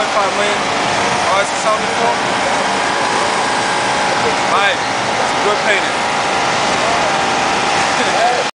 $1.5 million. Oh, it's a Sony 4? Alright, it's a good painting.